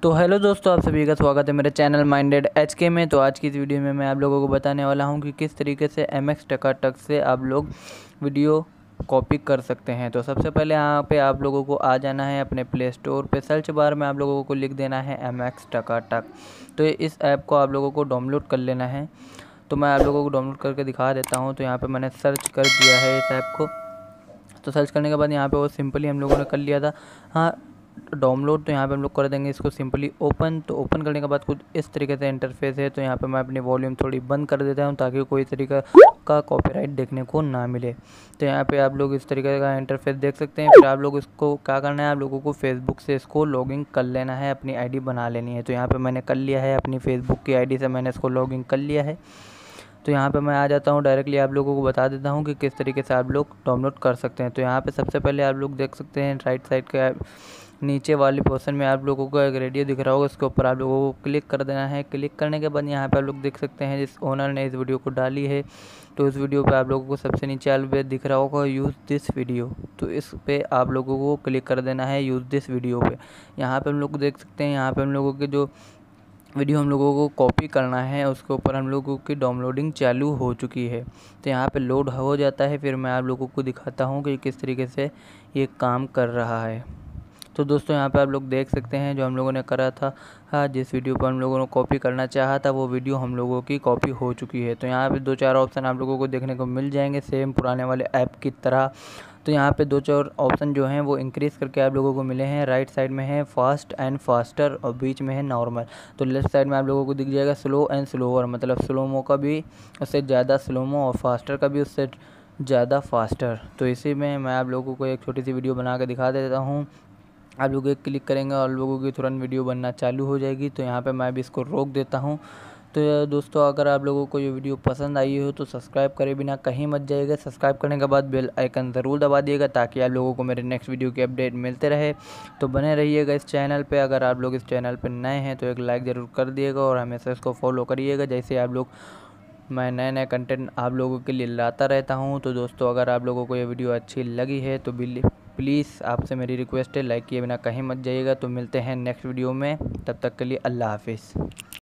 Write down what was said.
तो हेलो दोस्तों, आप सभी का स्वागत है मेरे चैनल माइंडेड एचके में। तो आज की इस वीडियो में मैं आप लोगों को बताने वाला हूं कि किस तरीके से MX टकाटक से आप लोग वीडियो कॉपी कर सकते हैं। तो सबसे पहले यहाँ पे आप लोगों को आ जाना है अपने प्ले स्टोर पे। सर्च बार में आप लोगों को लिख देना है MX टकाटक। तो इस ऐप को आप लोगों को डाउनलोड कर लेना है। तो मैं आप लोगों को डाउनलोड करके दिखा देता हूँ। तो यहाँ पर मैंने सर्च कर दिया है इस ऐप को। तो सर्च करने के बाद यहाँ पे वो सिंपली हम लोगों ने कर लिया था। हाँ, डाउनलोड तो यहाँ पे हम लोग कर देंगे इसको सिंपली ओपन। तो ओपन करने के बाद कुछ इस तरीके से इंटरफेस है। तो यहाँ पे मैं अपनी वॉल्यूम थोड़ी बंद कर देता हूँ ताकि कोई तरीका का कॉपीराइट देखने को ना मिले। तो यहाँ पे आप लोग इस तरीके का इंटरफेस देख सकते हैं। फिर आप लोग इसको क्या करना है, आप लोगों को फेसबुक से इसको लॉगिन कर लेना है, अपनी आईडी बना लेनी है। तो यहाँ पर मैंने कर लिया है, अपनी फेसबुक की आईडी से मैंने इसको लॉगिन कर लिया है। तो यहाँ पे मैं आ जाता हूँ, डायरेक्टली आप लोगों को बता देता हूँ कि किस तरीके से आप लोग डाउनलोड कर सकते हैं। तो यहाँ पे सबसे पहले आप लोग देख सकते हैं राइट साइड के नीचे वाले पोर्शन में आप लोगों को एक रेडियो दिख रहा होगा, इसके ऊपर आप लोगों को क्लिक कर देना है। क्लिक करने के बाद यहाँ पे आप लोग देख सकते हैं जिस ओनर ने इस वीडियो को डाली है, तो इस वीडियो पे आप लोगों को सबसे नीचे अलबेट दिख रहा होगा यूज़ दिस वीडियो। तो इस पे आप लोगों को क्लिक कर देना है यूज़ दिस वीडियो पे। यहाँ पे हम लोग देख सकते हैं, यहाँ पे हम लोगों के जो वीडियो हम लोगों को कॉपी करना है उसके ऊपर हम लोगों की डाउनलोडिंग चालू हो चुकी है। तो यहाँ पे लोड हो जाता है, फिर मैं आप लोगों को दिखाता हूँ कि किस तरीके से ये काम कर रहा है। तो दोस्तों यहाँ पे आप लोग देख सकते हैं जो हम लोगों ने करा था, हाँ, जिस वीडियो पर हम लोगों ने कॉपी करना चाहा था वो वीडियो हम लोगों की कॉपी हो चुकी है। तो यहाँ पे 2-4 ऑप्शन आप लोगों को देखने को मिल जाएंगे सेम पुराने वाले ऐप की तरह। तो यहाँ पे 2-4 ऑप्शन जो हैं वो इंक्रीज़ करके आप लोगों को मिले हैं। राइट साइड में है फास्ट एंड फास्टर और बीच में है नॉर्मल। तो लेफ्ट साइड में आप लोगों को दिख जाएगा स्लो एंड स्लोअर, मतलब स्लोमो का भी उससे ज़्यादा स्लोमो और फास्टर का भी उससे ज़्यादा फास्टर। तो इसी में मैं आप लोगों को एक छोटी सी वीडियो बना के दिखा देता हूँ। आप लोग एक क्लिक करेंगे और लोगों की तुरंत वीडियो बनना चालू हो जाएगी। तो यहाँ पे मैं भी इसको रोक देता हूँ। तो दोस्तों, अगर आप लोगों को ये वीडियो पसंद आई हो तो सब्सक्राइब करे बिना कहीं मत जाइएगा। सब्सक्राइब करने के बाद बेल आइकन ज़रूर दबा दिएगा ताकि आप लोगों को मेरे नेक्स्ट वीडियो की अपडेट मिलते रहे। तो बने रहिएगा इस चैनल पे। अगर आप लोग इस चैनल पे नए हैं तो एक लाइक ज़रूर कर दिएगा और हमेशा इसको फॉलो करिएगा, जैसे आप लोग मैं नए नए कंटेंट आप लोगों के लिए लाता रहता हूँ। तो दोस्तों, अगर आप लोगों को ये वीडियो अच्छी लगी है तो प्लीज़ आपसे मेरी रिक्वेस्ट है, लाइक किए बिना कहीं मत जाइएगा। तो मिलते हैं नेक्स्ट वीडियो में, तब तक के लिए अल्लाह हाफिज़।